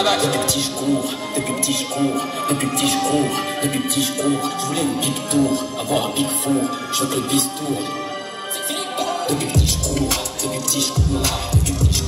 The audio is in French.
Depuis petit je cours, depuis petit je cours, depuis petit je cours, depuis petit je cours. Je voulais une big tour, avoir un big four, je veux que le bistour. Depuis petit je cours, depuis petit je cours, depuis petit je cours.